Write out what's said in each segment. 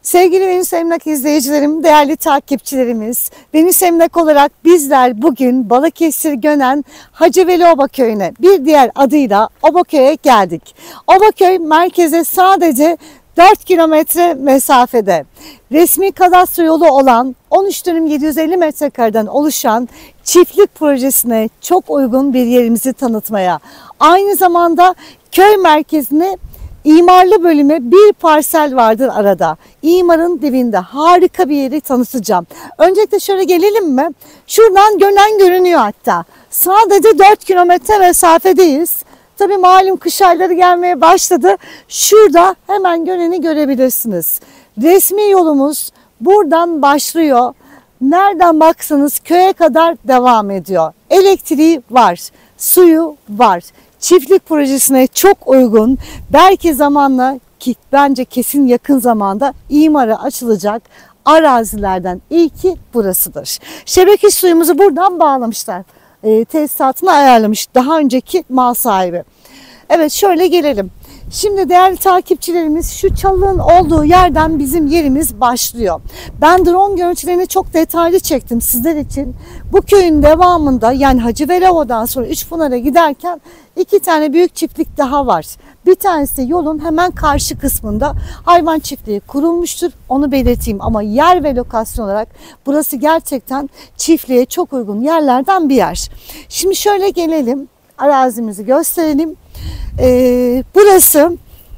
Sevgili Venüs Emlak izleyicilerim, değerli takipçilerimiz, Venüs Emlak olarak bizler bugün Balıkesir Gönen Hacıveli Oba Köyü'ne, bir diğer adıyla Obaköy'e geldik. Obaköy merkeze sadece 4 kilometre mesafede. Resmi kadastro yolu olan 13 dönüm 750 metrekareden oluşan çiftlik projesine çok uygun bir yerimizi tanıtmaya, aynı zamanda köy merkezine İmarlı bölüme bir parsel vardır arada. İmarın dibinde harika bir yeri tanıtacağım. Öncelikle şöyle gelelim mi? Şuradan Gönen görünüyor hatta. Sadece 4 kilometre mesafedeyiz. Tabii malum kış ayları gelmeye başladı. Şurada hemen Gönen'i görebilirsiniz. Resmi yolumuz buradan başlıyor. Nereden baksanız köye kadar devam ediyor. Elektriği var, suyu var. Çiftlik projesine çok uygun, belki zamanla ki bence kesin yakın zamanda imara açılacak arazilerden ilki burasıdır. Şebeke suyumuzu buradan bağlamışlar. Tesisatını ayarlamış daha önceki mal sahibi. Evet, şöyle gelelim. Şimdi değerli takipçilerimiz, şu çalının olduğu yerden bizim yerimiz başlıyor. Ben drone görüntülerini çok detaylı çektim sizler için. Bu köyün devamında, yani Hacıveli Ova'dan sonra Üçpınar'a giderken 2 tane büyük çiftlik daha var. Bir tanesi yolun hemen karşı kısmında hayvan çiftliği kurulmuştur. Onu belirteyim, ama yer ve lokasyon olarak burası gerçekten çiftliğe çok uygun yerlerden bir yer. Şimdi şöyle gelelim, arazimizi gösterelim. Burası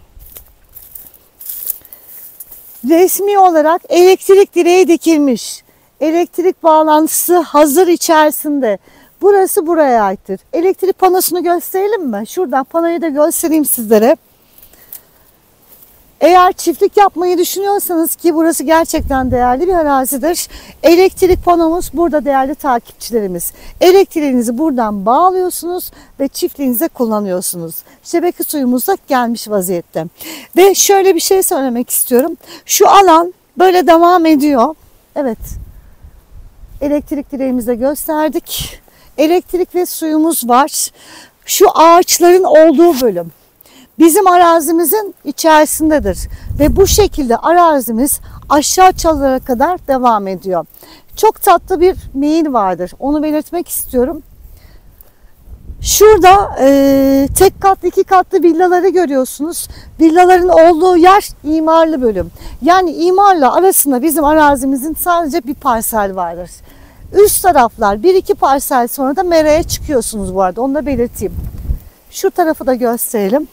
resmi olarak elektrik direği dikilmiş. Elektrik bağlantısı hazır içerisinde. Burası buraya aittir. Elektrik panosunu gösterelim mi? Şuradan panoyu da göstereyim sizlere. Eğer çiftlik yapmayı düşünüyorsanız, ki burası gerçekten değerli bir arazidir. Elektrik panomuz burada değerli takipçilerimiz. Elektriğinizi buradan bağlıyorsunuz ve çiftliğinize kullanıyorsunuz. Şebeke suyumuz da gelmiş vaziyette. Ve şöyle bir şey söylemek istiyorum. Şu alan böyle devam ediyor. Evet. Elektrik direğimizi de gösterdik. Elektrik ve suyumuz var. Şu ağaçların olduğu bölüm bizim arazimizin içerisindedir ve bu şekilde arazimiz aşağı çalılara kadar devam ediyor. Çok tatlı bir meyil vardır. Onu belirtmek istiyorum. Şurada tek katlı, 2 katlı villaları görüyorsunuz. Villaların olduğu yer imarlı bölüm. Yani imarla arasında bizim arazimizin sadece bir parsel vardır. Üst taraflar 1-2 parsel sonra da meraya çıkıyorsunuz bu arada. Onu da belirteyim. Şu tarafı da gösterelim.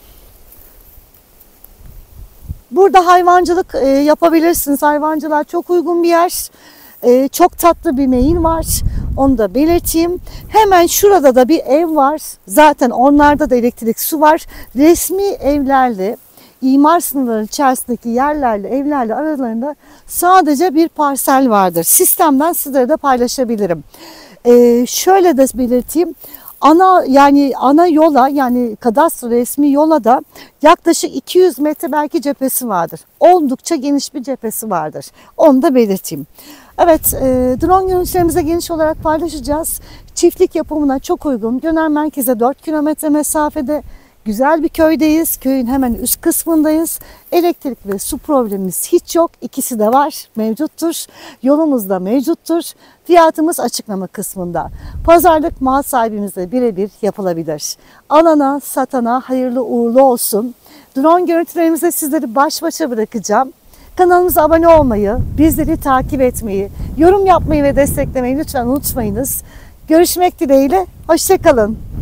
Burada hayvancılık yapabilirsiniz. Hayvancılığa çok uygun bir yer. Çok tatlı bir meyil var. Onu da belirteyim. Hemen şurada da bir ev var. Zaten onlarda da elektrik, su var. Resmi evlerle, imar sınırları içerisindeki yerlerle, evlerle aralarında sadece bir parsel vardır. Sistemden sizlere de paylaşabilirim. Şöyle de belirteyim. Ana yola, yani kadastro resmi yola da yaklaşık 200 metre belki cephesi vardır. Oldukça geniş bir cephesi vardır. Onu da belirteyim. Evet, drone görüntülerimize geniş olarak paylaşacağız. Çiftlik yapımına çok uygun. Gönen merkeze 4 kilometre mesafede. Güzel bir köydeyiz. Köyün hemen üst kısmındayız. Elektrik ve su problemimiz hiç yok. İkisi de var, mevcuttur. Yolumuz da mevcuttur. Fiyatımız açıklama kısmında. Pazarlık mal sahibimizle birebir yapılabilir. Alana, satana hayırlı uğurlu olsun. Drone görüntülerimizle sizleri baş başa bırakacağım. Kanalımıza abone olmayı, bizleri takip etmeyi, yorum yapmayı ve desteklemeyi lütfen unutmayınız. Görüşmek dileğiyle, hoşça kalın.